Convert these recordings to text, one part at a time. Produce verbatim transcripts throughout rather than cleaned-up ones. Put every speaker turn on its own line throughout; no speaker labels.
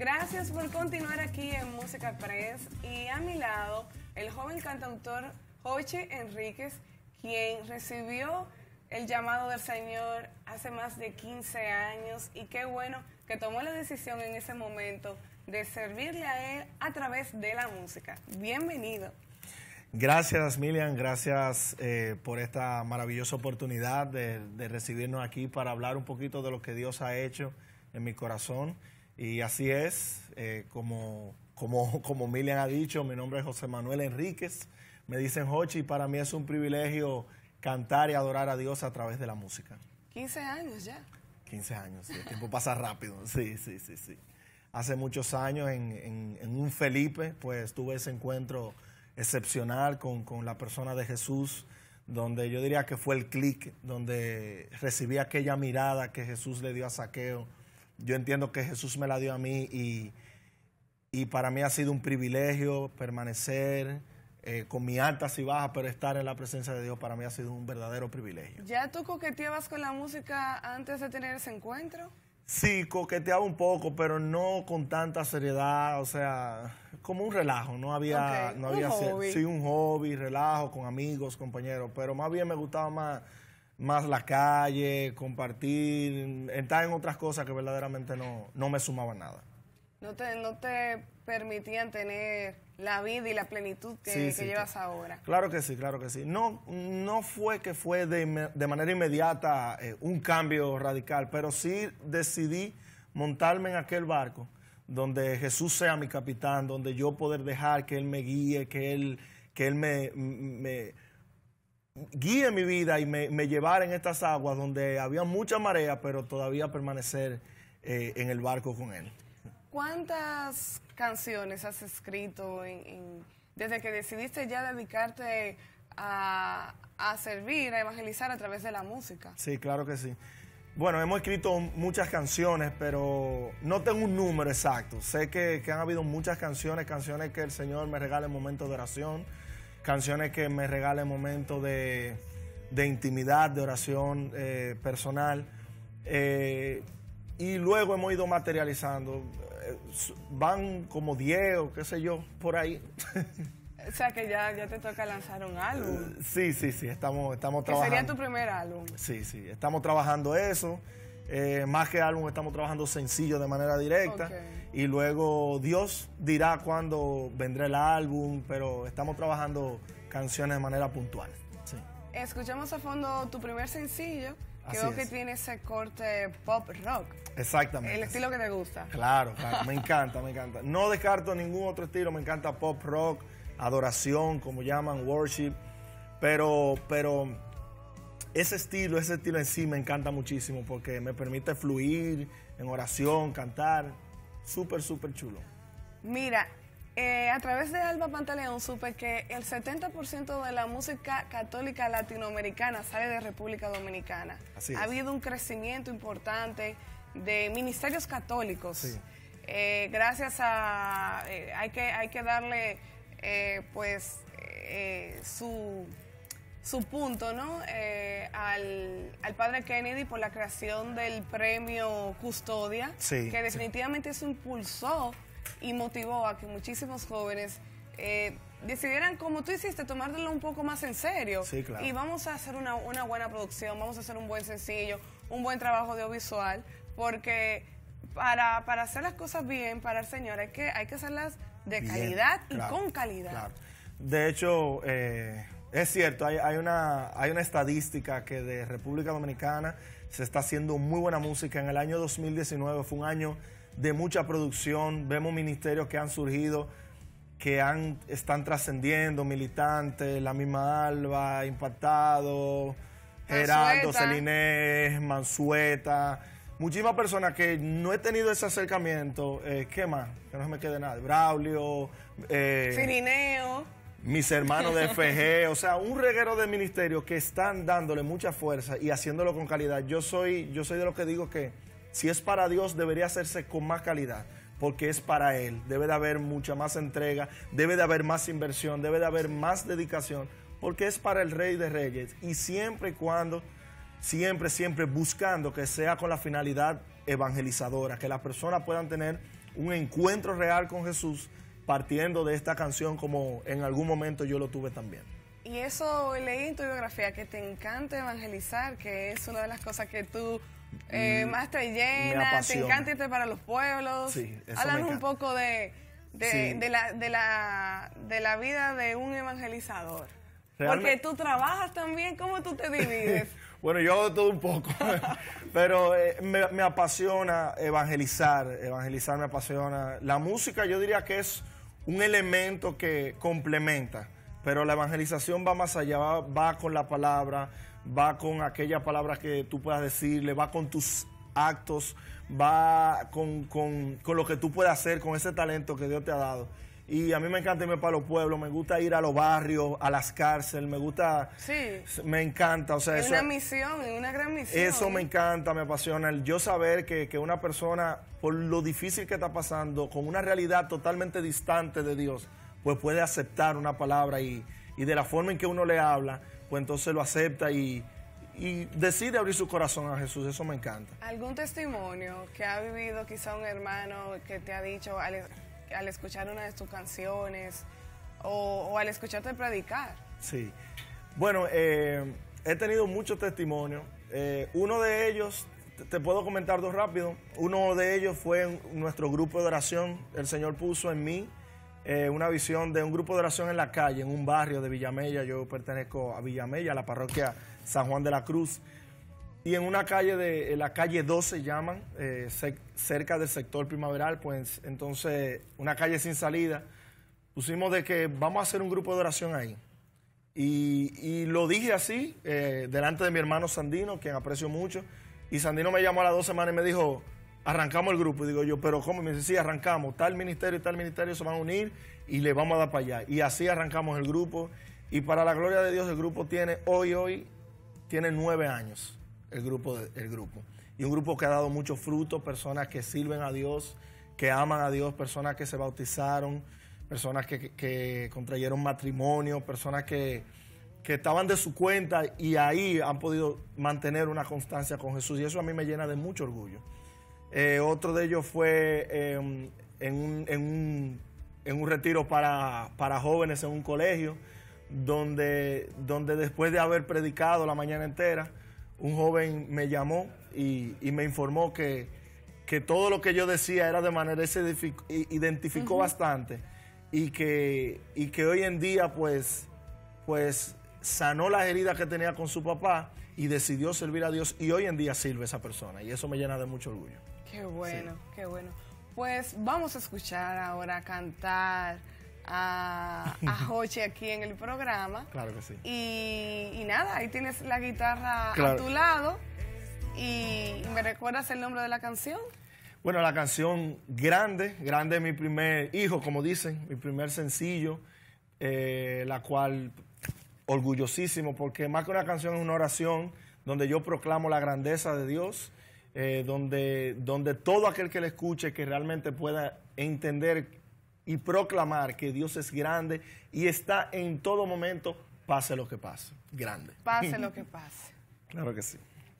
Gracias por continuar aquí en Música Press y a mi lado el joven cantautor Jochi Enríquez, quien recibió el llamado del Señor hace más de quince años y qué bueno que tomó la decisión en ese momento de servirle a Él a través de la música. Bienvenido.
Gracias, Milian, gracias eh, por esta maravillosa oportunidad de, de recibirnos aquí para hablar un poquito de lo que Dios ha hecho en mi corazón. Y así es, eh, como, como, como Milian ha dicho, mi nombre es José Manuel Enríquez, me dicen Jochi, y para mí es un privilegio cantar y adorar a Dios a través de la música.
quince años ya.
quince años, sí, el tiempo pasa rápido, sí, sí, sí, sí. Hace muchos años en, en, en un Felipe, pues tuve ese encuentro excepcional con, con la persona de Jesús, donde yo diría que fue el clic, donde recibí aquella mirada que Jesús le dio a Zaqueo. Yo entiendo que Jesús me la dio a mí y, y para mí ha sido un privilegio permanecer eh, con mi altas y bajas, pero estar en la presencia de Dios para mí ha sido un verdadero privilegio.
¿Ya tú coqueteabas con la música antes de tener ese encuentro?
Sí, coqueteaba un poco, pero no con tanta seriedad, o sea, como un relajo, no había...
Okay.
No había
un hobby.
Sí, un hobby, relajo, con amigos, compañeros, pero más bien me gustaba más, más la calle, compartir, entrar en otras cosas que verdaderamente no, no me sumaban nada.
No te, no te permitían tener la vida y la plenitud que,
Sí,
que
sí,
llevas
claro.
ahora.
Claro que sí, claro que sí. No, no fue que fue de, de manera inmediata eh, un cambio radical, pero sí decidí montarme en aquel barco donde Jesús sea mi capitán, donde yo poder dejar que Él me guíe, que Él, que él me, me guíe mi vida y me, me llevara en estas aguas donde había mucha marea, pero todavía permanecer eh, en el barco con Él.
¿Cuántas canciones has escrito en, en, desde que decidiste ya dedicarte a, a servir, a evangelizar a través de la música?
Sí, claro que sí. Bueno, hemos escrito muchas canciones, pero no tengo un número exacto. Sé que, que han habido muchas canciones, canciones que el Señor me regala en momentos de oración, canciones que me regala en momentos de, de intimidad, de oración eh, personal. Eh, y luego hemos ido materializando. Van como diez o qué sé yo, por ahí.
O sea que ya, ya te toca lanzar un álbum.
Sí, sí, sí, estamos, estamos
¿Que
trabajando.
sería tu primer álbum?
Sí, sí, estamos trabajando eso. Eh, más que álbum, estamos trabajando sencillo de manera directa.
Okay.
Y luego Dios dirá cuándo vendrá el álbum, pero estamos trabajando canciones de manera puntual. Sí.
Escuchamos a fondo tu primer sencillo.
Así
Creo que
es.
tiene ese corte pop rock.
Exactamente.
El estilo que te gusta.
Claro, claro, me encanta, me encanta. No descarto ningún otro estilo, me encanta pop rock, adoración, como llaman, worship, pero, pero ese estilo, ese estilo en sí me encanta muchísimo porque me permite fluir en oración, cantar, súper, súper chulo.
Mira, eh, a través de Alba Pantaleón supe que el setenta por ciento de la música católica latinoamericana sale de República Dominicana.
Así es.
Ha habido un crecimiento importante de ministerios católicos.
Sí.
Eh, gracias a... Eh, hay, que, hay que darle, eh, pues, eh, su... su punto, ¿no? Eh, al, al padre Kennedy por la creación del premio Custodia,
Sí,
que definitivamente
sí.
eso impulsó y motivó a que muchísimos jóvenes eh, decidieran, como tú hiciste, tomártelo un poco más en serio.
Sí, claro.
Y vamos a hacer una, una buena producción, vamos a hacer un buen sencillo, un buen trabajo audiovisual, porque para, para hacer las cosas bien, para el Señor, hay que, hay que hacerlas de
Bien,
calidad y
claro,
con calidad.
Claro. De hecho, eh, es cierto, hay, hay, una, hay una estadística que de República Dominicana se está haciendo muy buena música. En el año dos mil diecinueve fue un año de mucha producción. Vemos ministerios que han surgido, que han, están trascendiendo, militantes, la misma Alba, Impactado, Gerardo, Celinés, Mansueta. Muchísimas personas que no he tenido ese acercamiento. Eh, ¿Qué más? Que no se me quede nada. Braulio, eh,
Cirineo.
mis hermanos de F G, o sea, un reguero de ministerios que están dándole mucha fuerza y haciéndolo con calidad. Yo soy, yo soy de los que digo que si es para Dios debería hacerse con más calidad, porque es para Él. Debe de haber mucha más entrega, debe de haber más inversión, debe de haber más dedicación, porque es para el Rey de Reyes. Y siempre y cuando, siempre, siempre buscando que sea con la finalidad evangelizadora, que las personas puedan tener un encuentro real con Jesús partiendo de esta canción como en algún momento yo lo tuve también.
Y eso leí en tu biografía, que te encanta evangelizar, que es una de las cosas que tú eh, más te llena, te encanta irte para los pueblos.
Sí, eso
Háblanos
me
un
encanta.
poco de, de,
Sí.
de, la, de, la, de la vida de un evangelizador.
Realmente-
Porque tú trabajas también, ¿cómo tú te divides?
Bueno, yo hago de todo un poco, pero eh, me, me apasiona evangelizar, evangelizar me apasiona. La música yo diría que es un elemento que complementa, pero la evangelización va más allá, va, va con la palabra, va con aquellas palabras que tú puedas decirle, va con tus actos, va con, con, con lo que tú puedes hacer, con ese talento que Dios te ha dado. Y a mí me encanta irme para los pueblos, me gusta ir a los barrios, a las cárceles, me gusta,
Sí.
me encanta, o sea,
Es
eso,
una misión, es una gran misión.
eso me encanta, me apasiona, el yo saber que, que una persona, por lo difícil que está pasando, con una realidad totalmente distante de Dios, pues puede aceptar una palabra y, y de la forma en que uno le habla, pues entonces lo acepta y, y decide abrir su corazón a Jesús, eso me encanta.
¿Algún testimonio que ha vivido quizá un hermano que te ha dicho al, al escuchar una de tus canciones o, o al escucharte predicar?
Sí. Bueno, eh, he tenido muchos testimonios. Eh, uno de ellos, te, te puedo comentar dos rápido. Uno de ellos fue en nuestro grupo de oración. El Señor puso en mí eh, una visión de un grupo de oración en la calle, en un barrio de Villamella. Yo pertenezco a Villamella, a la parroquia San Juan de la Cruz. Y en una calle, de en la calle doce llaman, eh, se, cerca del sector primaveral, pues entonces una calle sin salida. Pusimos de que vamos a hacer un grupo de oración ahí. Y, y lo dije así, eh, delante de mi hermano Sandino, quien aprecio mucho. Y Sandino me llamó a las dos semanas y me dijo, arrancamos el grupo. Y digo yo, ¿pero cómo? Y me dice, sí, arrancamos. Tal ministerio y tal ministerio se van a unir y le vamos a dar para allá. Y así arrancamos el grupo. Y para la gloria de Dios, el grupo tiene, hoy, hoy, tiene nueve años, el grupo, el grupo. Y un grupo que ha dado muchos frutos, personas que sirven a Dios, que aman a Dios, personas que se bautizaron, personas que, que, que contrayeron matrimonio, personas que, que estaban de su cuenta y ahí han podido mantener una constancia con Jesús. Y eso a mí me llena de mucho orgullo. Eh, otro de ellos fue eh, en, un, en, un, en un retiro para, para jóvenes en un colegio, donde, donde después de haber predicado la mañana entera, un joven me llamó y, y me informó que, que todo lo que yo decía era de manera, él se identificó uh-huh. bastante. Y que, y que hoy en día pues, pues sanó las heridas que tenía con su papá y decidió servir a Dios y hoy en día sirve a esa persona y eso me llena de mucho orgullo.
Qué bueno, sí. Qué bueno. Pues vamos a escuchar ahora cantar a, a Jochi aquí en el programa.
Claro que sí.
Y, y nada, ahí tienes la guitarra
claro.
a tu lado y ¿me recuerdas el nombre de la canción?
Bueno, la canción Grande, Grande es mi primer hijo, como dicen, mi primer sencillo, eh, la cual orgullosísimo, porque más que una canción es una oración donde yo proclamo la grandeza de Dios, eh, donde, donde todo aquel que la escuche que realmente pueda entender y proclamar que Dios es grande y está en todo momento, pase lo que pase, grande.
Pase lo que pase.
Claro que sí.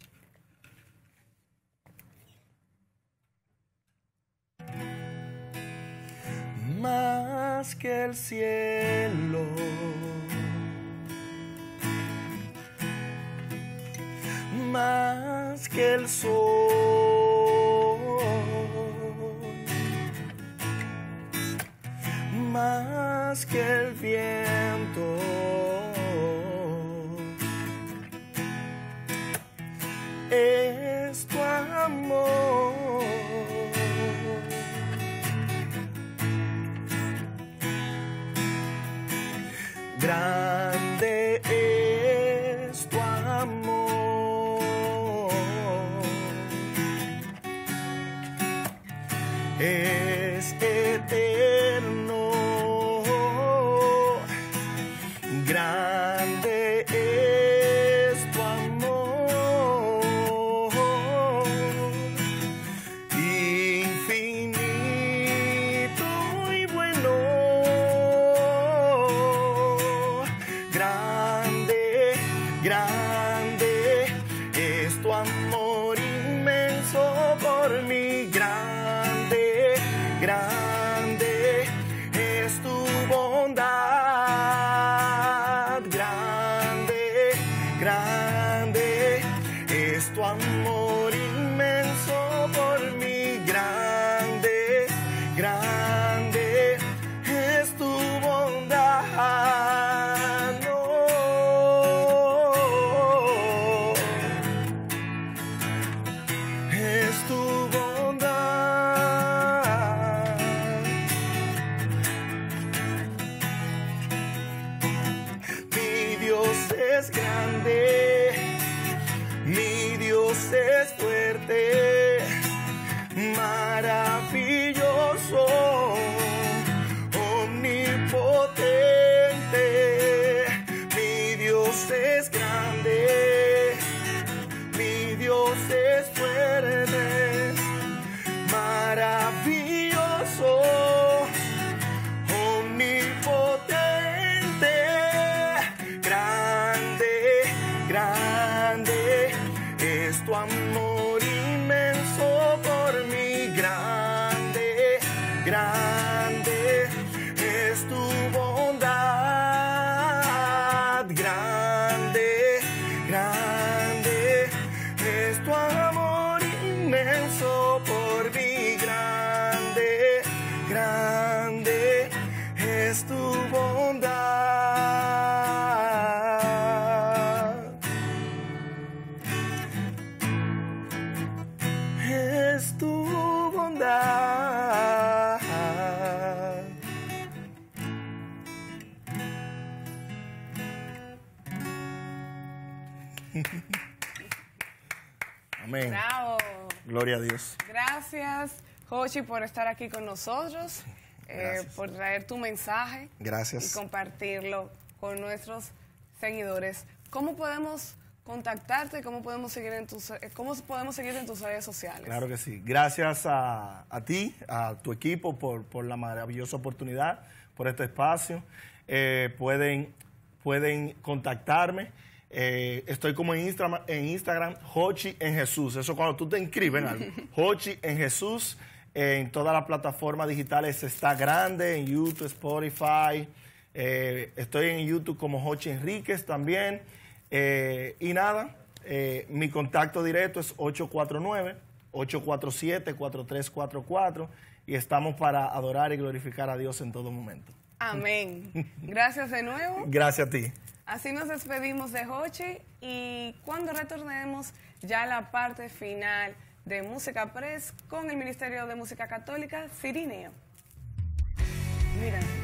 Más que el cielo, más que el sol, más que el viento, es tu amor. Grande es tu amor, es eterno, grande es tu amor, infinito y bueno. grande es tu bondad, grande, grande es tu amor inmenso por mí, grande, grande es tu bondad, es tu bondad. Amén.
Bravo.
Gloria a Dios.
Gracias, Jochi, por estar aquí con nosotros, eh, por traer tu mensaje.
Gracias.
Y compartirlo con nuestros seguidores. ¿Cómo podemos contactarte? ¿Cómo podemos seguir en tus, cómo podemos seguirte en tus redes sociales?
Claro que sí. Gracias a, a ti, a tu equipo, por, por la maravillosa oportunidad, por este espacio. Eh, pueden, pueden contactarme. Eh, estoy como en Instagram, en Instagram, Jochi en Jesús. Eso cuando tú te inscribes en algo. Jochi en Jesús. En todas las plataformas digitales está grande, en YouTube, Spotify. Eh, estoy en YouTube como Jochi Enríquez también. Eh, y nada, eh, mi contacto directo es ocho cuatro nueve, ocho cuatro siete, cuatro tres cuatro cuatro y estamos para adorar y glorificar a Dios en todo momento.
Amén. Gracias de nuevo.
Gracias a ti.
Así nos despedimos de Jochi y cuando retornemos ya a la parte final de Música Press con el Ministerio de Música Católica, Cirineo. Mira.